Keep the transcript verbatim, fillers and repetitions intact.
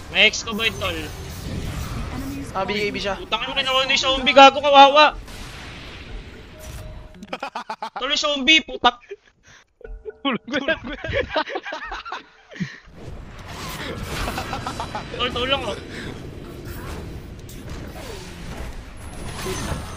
May X ko ba ito, tol? Ah, B K B siya. Putangin mo kinawa na yung zombie, gago kawawa. Tol, yung zombie, putak. Tulog ko lang. Tol, tulong oh.